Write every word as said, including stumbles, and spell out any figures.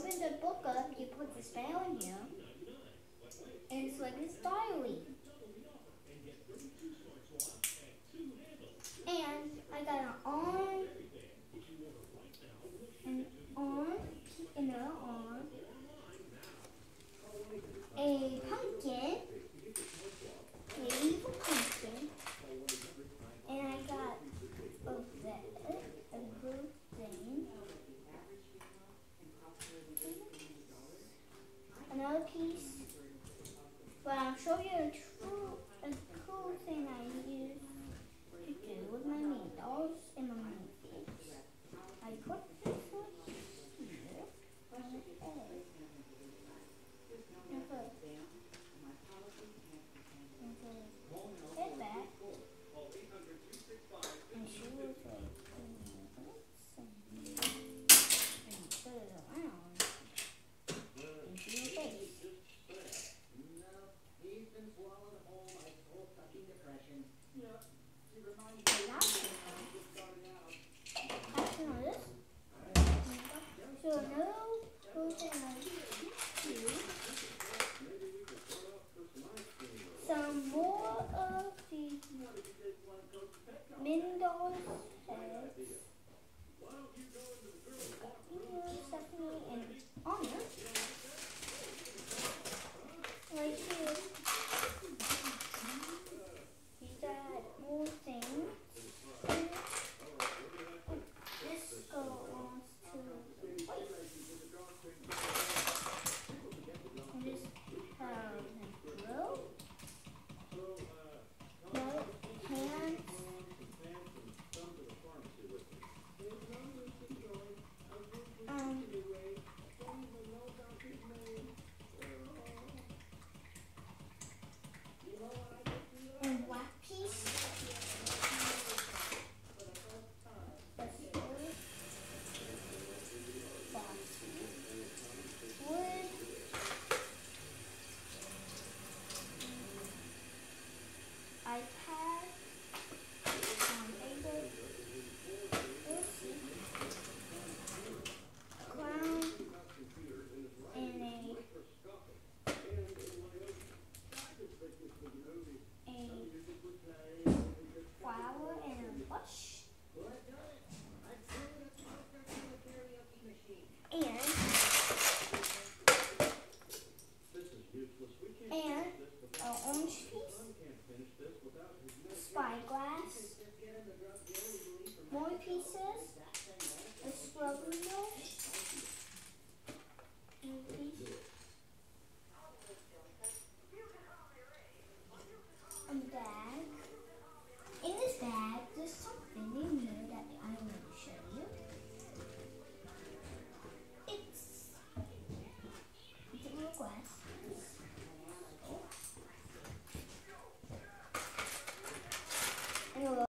open the book up, you put the spell in here, and it's like a diary. And I got an arm, an arm, another arm, a pumpkin, a evil pumpkin, and I got a vet, a blue thing, another piece, but I'll show you